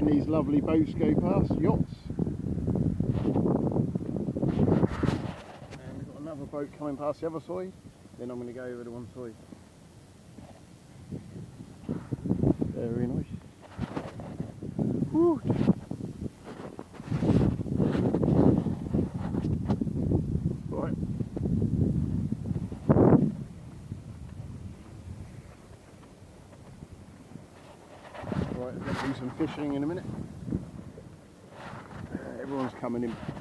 watching these lovely boats go past, yachts. And we've got another boat coming past the other side, then I'm going to go over to one side. Very nice. Woo. Right. Right, I'm going to do some fishing in a minute. Everyone's coming in.